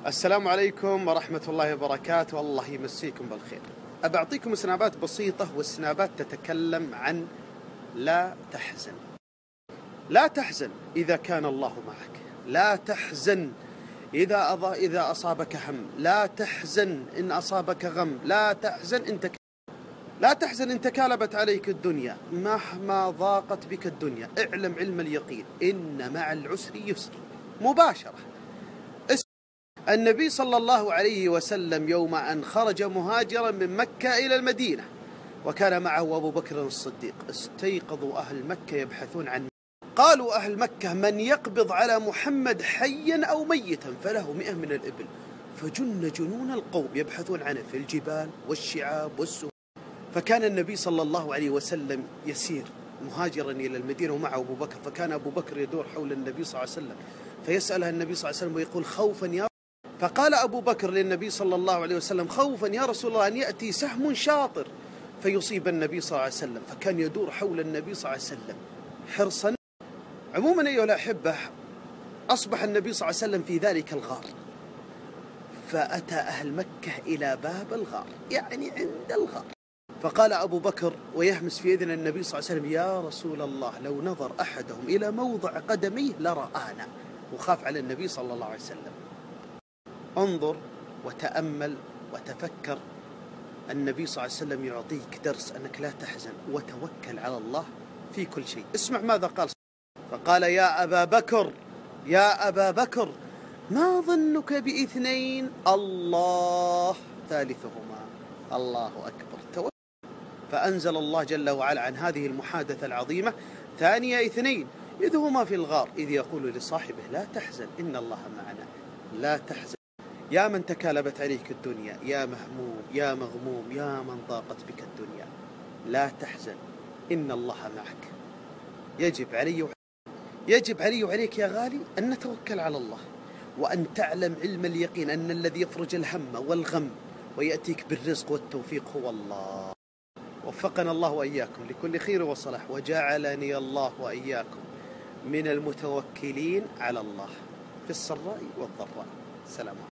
السلام عليكم ورحمة الله وبركاته، الله يمسيكم بالخير. أبى أعطيكم سنابات بسيطة، والسنابات تتكلم عن لا تحزن. لا تحزن إذا كان الله معك، لا تحزن إذا أصابك هم، لا تحزن إن أصابك غم، لا تحزن إن تكالبت عليك الدنيا، مهما ضاقت بك الدنيا، اعلم علم اليقين إن مع العسر يسر. مباشرة. النبي صلى الله عليه وسلم يوم أن خرج مهاجرا من مكة إلى المدينة وكان معه أبو بكر الصديق، استيقظوا أهل مكة يبحثون عنه. قالوا أهل مكة: من يقبض على محمد حيا أو ميتا فله 100 من الإبل. فجن جنون القوم يبحثون عنه في الجبال والشعاب والسهول. فكان النبي صلى الله عليه وسلم يسير مهاجرا إلى المدينة ومعه أبو بكر، فكان أبو بكر يدور حول النبي صلى الله عليه وسلم فيسأله النبي صلى الله عليه وسلم ويقول: خوفا يا. فقال أبو بكر للنبي صلى الله عليه وسلم: خوفا يا رسول الله أن يأتي سهم شاطر فيصيب النبي صلى الله عليه وسلم. فكان يدور حول النبي صلى الله عليه وسلم حرصا. عموما أيها الأحبة، أصبح النبي صلى الله عليه وسلم في ذلك الغار، فأتى أهل مكة إلى باب الغار، يعني عند الغار. فقال أبو بكر ويهمس في إذن النبي صلى الله عليه وسلم: يا رسول الله، لو نظر أحدهم إلى موضع قدميه لرآنا. وخاف على النبي صلى الله عليه وسلم. انظر وتأمل وتفكر. النبي صلى الله عليه وسلم يعطيك درس أنك لا تحزن وتوكل على الله في كل شيء. اسمع ماذا قال. فقال: يا أبا بكر، ما ظنك باثنين الله ثالثهما. الله أكبر. توكل. فأنزل الله جل وعلا عن هذه المحادثة العظيمة: ثانية اثنين إذ هما في الغار إذ يقول لصاحبه لا تحزن إن الله معنا. لا تحزن يا من تكالبت عليك الدنيا، يا مهموم، يا مغموم، يا من ضاقت بك الدنيا، لا تحزن إن الله معك. يجب علي وعليك يا غالي أن نتوكل على الله، وأن تعلم علم اليقين أن الذي يفرج الهم والغم ويأتيك بالرزق والتوفيق هو الله. وفقنا الله وإياكم لكل خير وصلاح، وجعلني الله وإياكم من المتوكلين على الله في السراء والضراء. سلام.